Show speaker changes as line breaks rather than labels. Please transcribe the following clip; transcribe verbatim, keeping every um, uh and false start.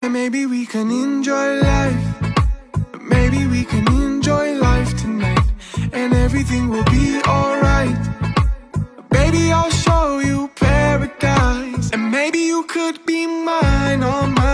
Maybe we can enjoy life. Maybe we can enjoy life tonight, and everything will be alright. Baby, I'll show you paradise, and maybe you could be mine, all mine.